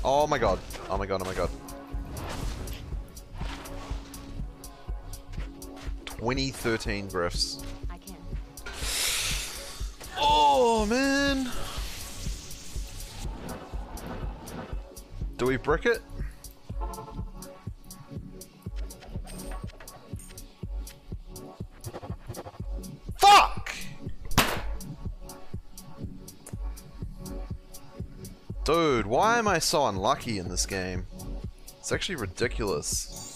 Oh my god. Oh my god, oh my god. 2013 Griffs. I can. Oh man. Do we brick it? Fuck! Dude, why am I so unlucky in this game? It's actually ridiculous.